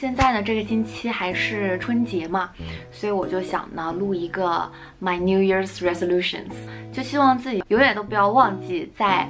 现在呢，这个星期还是春节嘛，所以我就想呢，录一个 My New Year's Resolutions， 就希望自己永远都不要忘记，在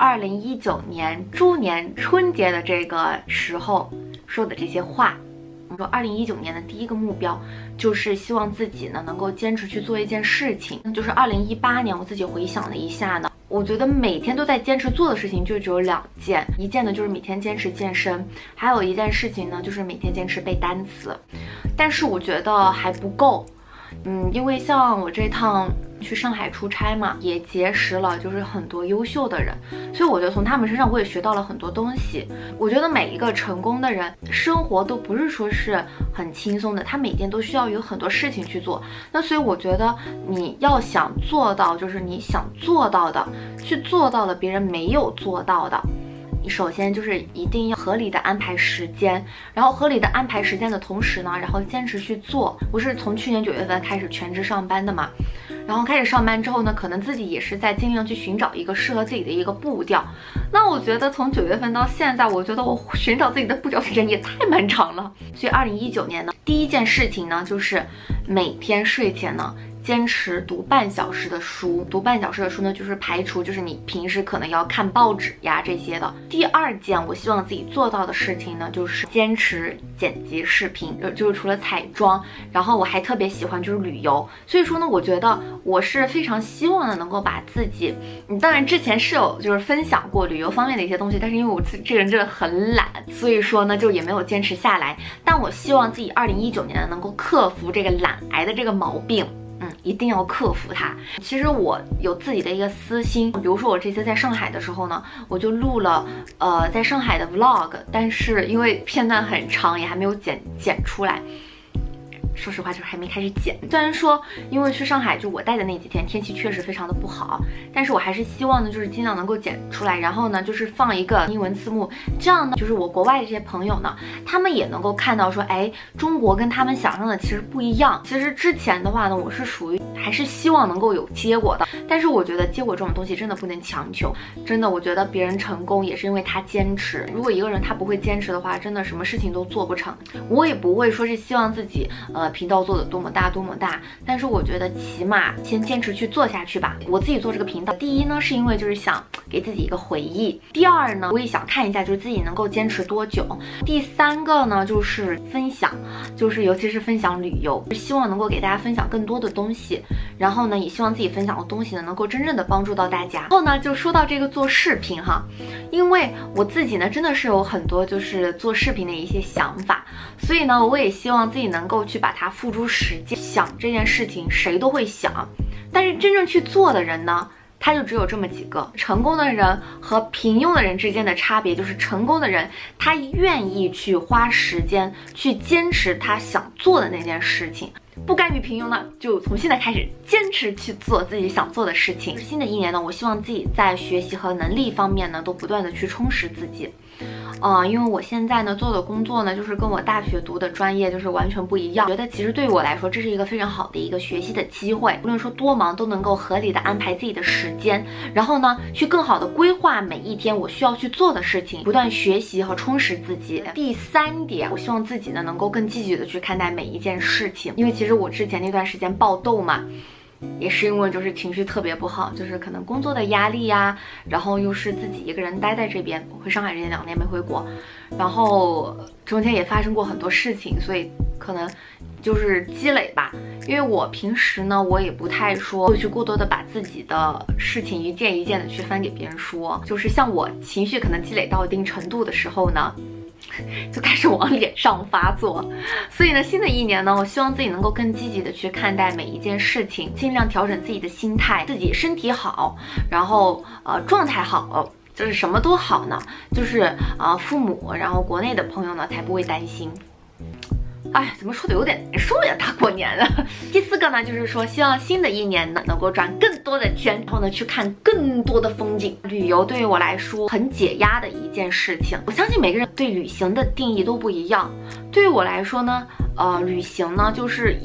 2019年猪年春节的这个时候说的这些话。我说2019年的第一个目标就是希望自己呢能够坚持去做一件事情，就是2018年我自己回想了一下呢，我觉得每天都在坚持做的事情就只有2件，一件呢就是每天坚持健身，还有一件事情呢就是每天坚持背单词，但是我觉得还不够。因为像我这趟去上海出差嘛，也结识了就是很多优秀的人，所以我觉得从他们身上我也学到了很多东西。我觉得每一个成功的人生活都不是说是很轻松的，他每天都需要有很多事情去做。那所以我觉得你要想做到，就是你想做到的，去做到了别人没有做到的。你首先就是一定要合理的安排时间，然后合理的安排时间的同时呢，然后坚持去做。我是从去年9月份开始全职上班的嘛，然后开始上班之后呢，可能自己也是在尽量去寻找一个适合自己的一个步调。那我觉得从9月份到现在，我觉得我寻找自己的步调时间也太漫长了。所以2019年呢，第一件事情呢，就是每天睡前呢坚持读半小时的书。读半小时的书呢，就是排除就是你平时可能要看报纸呀这些的。第2件我希望自己做到的事情呢，就是坚持剪辑视频，就是除了彩妆，然后我还特别喜欢就是旅游。所以说呢，我觉得我是非常希望的能够把自己，当然之前是有就是分享过旅游方面的一些东西，但是因为我这个人真的很懒，所以说呢就也没有坚持下来。但我希望自己2019年能够克服这个懒癌的这个毛病。一定要克服它。其实我有自己的一个私心，比如说我这次在上海的时候呢，我就录了在上海的 vlog， 但是因为片段很长，也还没有剪出来。说实话，就是还没开始剪。虽然说，因为去上海就我待的那几天天气确实非常的不好，但是我还是希望呢，就是尽量能够剪出来，然后呢，就是放一个英文字幕，这样呢，就是我国外的这些朋友呢，他们也能够看到说，哎，中国跟他们想象的其实不一样。其实之前的话呢，我是属于还是希望能够有结果的，但是我觉得结果这种东西真的不能强求。真的，我觉得别人成功也是因为他坚持。如果一个人他不会坚持的话，真的什么事情都做不成。我也不会说是希望自己频道做的多么大，但是我觉得起码先坚持去做下去吧。我自己做这个频道，第一呢是因为就是想给自己一个回忆，第2呢我也想看一下就是自己能够坚持多久，第3个呢就是分享，就是尤其是分享旅游，希望能够给大家分享更多的东西，然后呢也希望自己分享的东西呢能够真正的帮助到大家。然后呢就说到这个做视频哈，因为我自己呢真的是有很多就是做视频的一些想法，所以呢我也希望自己能够去把它付诸实践。想这件事情谁都会想，但是真正去做的人呢，他就只有这么几个。成功的人和平庸的人之间的差别就是成功的人他愿意去花时间去坚持他想做的那件事情，不甘于平庸呢，就从现在开始坚持去做自己想做的事情。新的一年呢，我希望自己在学习和能力方面呢都不断的去充实自己。因为我现在呢做的工作呢，就是跟我大学读的专业就是完全不一样。觉得其实对于我来说，这是一个非常好的一个学习的机会。无论说多忙，都能够合理的安排自己的时间，然后呢，去更好的规划每一天我需要去做的事情，不断学习和充实自己。第3点，我希望自己呢能够更积极的去看待每一件事情，因为其实我之前那段时间爆痘嘛。也是因为就是情绪特别不好，就是可能工作的压力呀，然后又是自己一个人待在这边，回上海这2年没回国，然后中间也发生过很多事情，所以可能就是积累吧。因为我平时呢，我也不太说会去过多的把自己的事情一件一件的去翻给别人说，就是像我情绪可能积累到一定程度的时候呢，就开始往脸上发作。所以呢，新的一年呢，我希望自己能够更积极的去看待每一件事情，尽量调整自己的心态，自己身体好，然后状态好，就是什么都好呢，就是父母，然后国内的朋友呢才不会担心。哎，怎么说的有点难受呀，大过年的。第4个呢，就是说希望新的一年呢能够赚更多的钱，然后呢去看更多的风景。旅游对于我来说很解压的一件事情。我相信每个人对旅行的定义都不一样。对于我来说呢，旅行呢就是一趟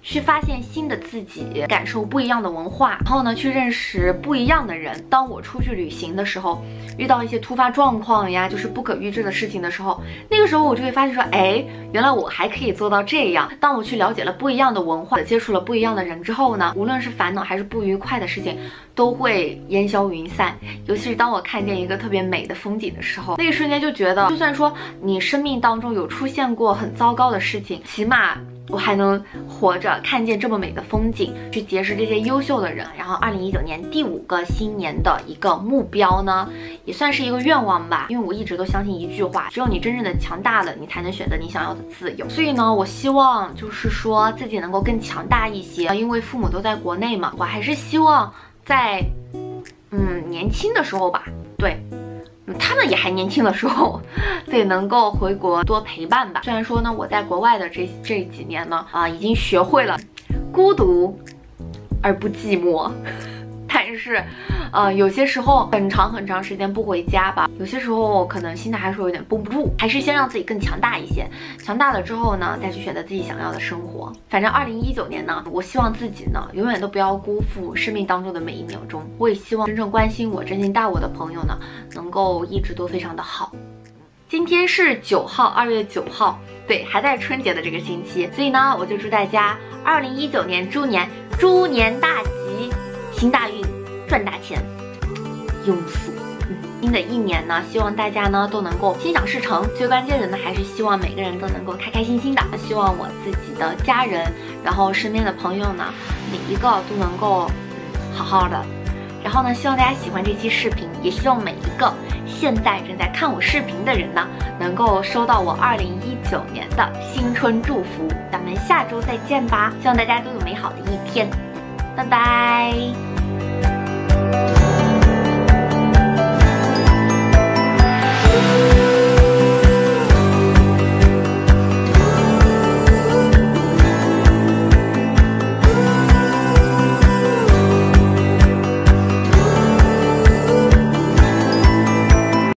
去发现新的自己，感受不一样的文化，然后呢，去认识不一样的人。当我出去旅行的时候，遇到一些突发状况呀，就是不可预知的事情的时候，那个时候我就会发现说，哎，原来我还可以做到这样。当我去了解了不一样的文化，接触了不一样的人之后呢，无论是烦恼还是不愉快的事情，都会烟消云散。尤其是当我看见一个特别美的风景的时候，那一瞬间就觉得，就算说你生命当中有出现过很糟糕的事情，起码我还能活着，看见这么美的风景，去结识这些优秀的人。然后2019年第5个新年的一个目标呢，也算是一个愿望吧。因为我一直都相信一句话，只有你真正的强大了，你才能选择你想要的自由。所以呢，我希望就是说自己能够更强大一些。因为父母都在国内嘛，我还是希望在年轻的时候吧，对。他们也还年轻的时候，对，能够回国多陪伴吧。虽然说呢，我在国外的这几年呢，已经学会了孤独而不寂寞，但是，有些时候很长时间不回家吧，有些时候可能心态还是有点绷不住，还是先让自己更强大一些。强大了之后呢，再去选择自己想要的生活。反正2019年呢，我希望自己呢，永远都不要辜负生命当中的每一秒钟。我也希望真正关心我、真心待我的朋友呢，能够一直都非常的好。今天是9号，2月9号，对，还在春节的这个星期，所以呢，我就祝大家2019年猪年大吉，行大运，赚大钱，庸俗。新的一年呢，希望大家呢都能够心想事成。最关键的呢，还是希望每个人都能够开开心心的。希望我自己的家人，然后身边的朋友呢，每一个都能够好好的。然后呢，希望大家喜欢这期视频，也希望每一个现在正在看我视频的人呢，能够收到我2019年的新春祝福。咱们下周再见吧，希望大家都有美好的一天，拜拜。